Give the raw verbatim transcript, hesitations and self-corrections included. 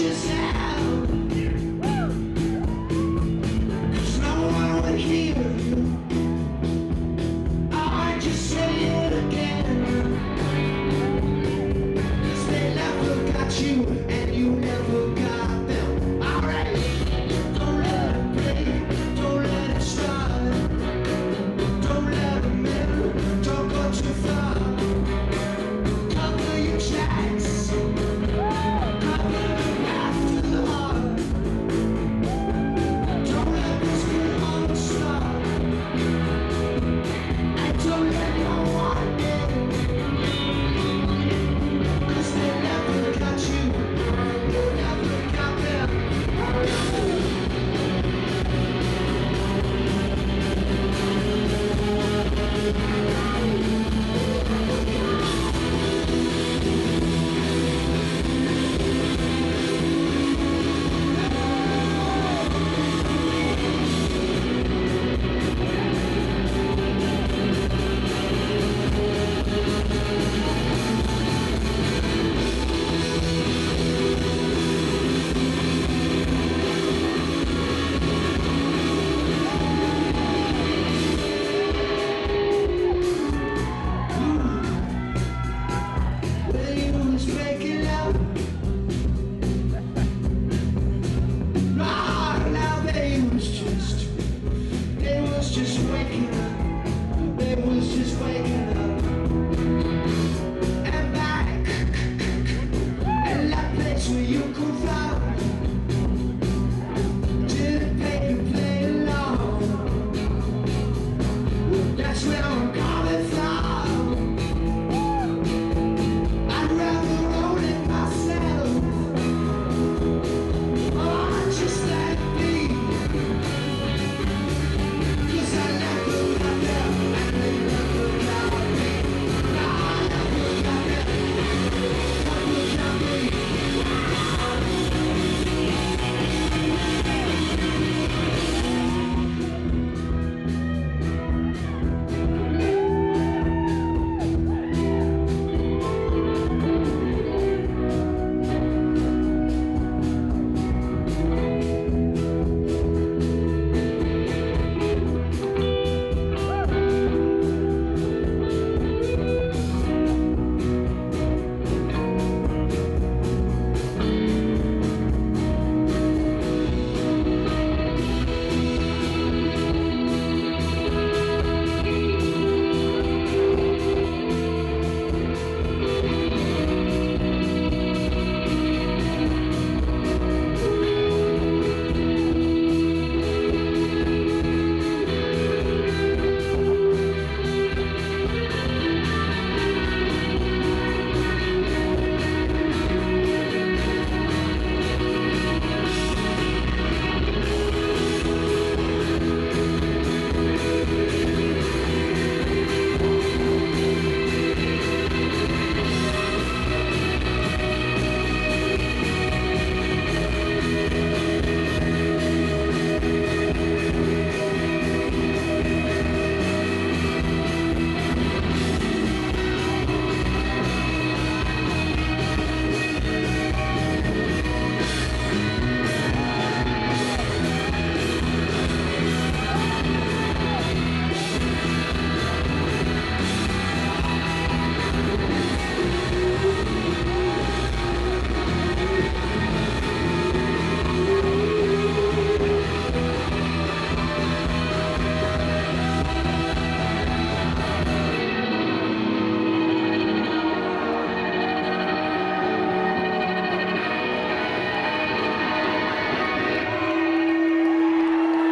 just now, 'cause no one would hear you. I just say it again, 'cause they never got you and you never got them. Alright, don't let it play, don't let it start, don't let them in, don't go too far. Cover your tracks, cover the path to the heart. Don't let this be on the start, and don't let no one in, 'cause they never got you, you never got them. When you was making love, nah, now they was just, they was just waking up, they was just waking up, and back, and that place where you